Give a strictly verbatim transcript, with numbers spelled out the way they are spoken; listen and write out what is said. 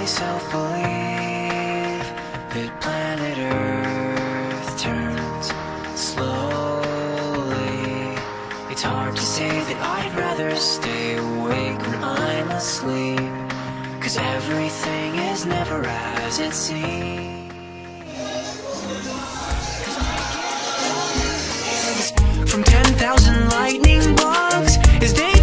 myself believe that planet Earth turns slowly. It's hard to say that I'd rather stay awake when I'm asleep, 'cause everything is never as it seems. From ten thousand lightning bugs, is there